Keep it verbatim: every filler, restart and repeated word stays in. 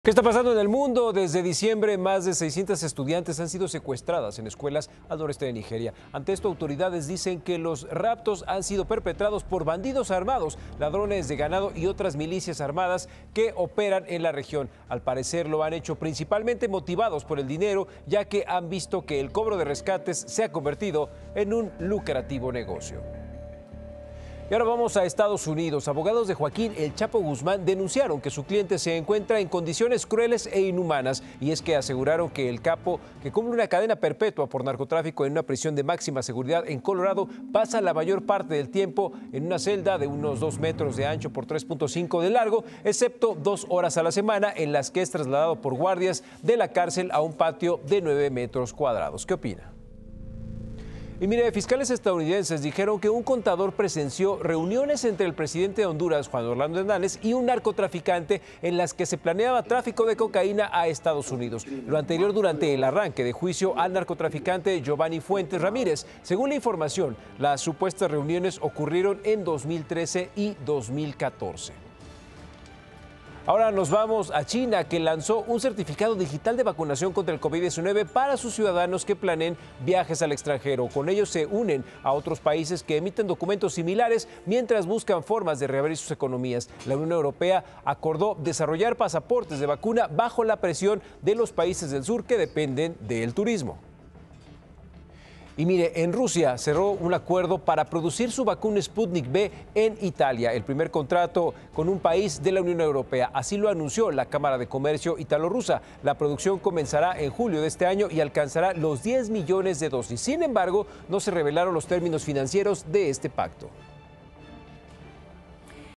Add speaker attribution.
Speaker 1: ¿Qué está pasando en el mundo? Desde diciembre, más de seiscientas estudiantes han sido secuestradas en escuelas al noreste de Nigeria. Ante esto, autoridades dicen que los raptos han sido perpetrados por bandidos armados, ladrones de ganado y otras milicias armadas que operan en la región. Al parecer, lo han hecho principalmente motivados por el dinero, ya que han visto que el cobro de rescates se ha convertido en un lucrativo negocio. Y ahora vamos a Estados Unidos. Abogados de Joaquín El Chapo Guzmán denunciaron que su cliente se encuentra en condiciones crueles e inhumanas. Y es que aseguraron que el capo, que cumple una cadena perpetua por narcotráfico en una prisión de máxima seguridad en Colorado, pasa la mayor parte del tiempo en una celda de unos dos metros de ancho por tres punto cinco de largo, excepto dos horas a la semana en las que es trasladado por guardias de la cárcel a un patio de nueve metros cuadrados. ¿Qué opina? Y mire, fiscales estadounidenses dijeron que un contador presenció reuniones entre el presidente de Honduras, Juan Orlando Hernández, y un narcotraficante en las que se planeaba tráfico de cocaína a Estados Unidos. Lo anterior durante el arranque de juicio al narcotraficante Giovanni Fuentes Ramírez. Según la información, las supuestas reuniones ocurrieron en dos mil trece y dos mil catorce. Ahora nos vamos a China, que lanzó un certificado digital de vacunación contra el COVID diecinueve para sus ciudadanos que planeen viajes al extranjero. Con ellos se unen a otros países que emiten documentos similares mientras buscan formas de reabrir sus economías. La Unión Europea acordó desarrollar pasaportes de vacuna bajo la presión de los países del sur que dependen del turismo. Y mire, en Rusia cerró un acuerdo para producir su vacuna Sputnik V en Italia, el primer contrato con un país de la Unión Europea. Así lo anunció la Cámara de Comercio italo-rusa. La producción comenzará en julio de este año y alcanzará los diez millones de dosis. Sin embargo, no se revelaron los términos financieros de este pacto.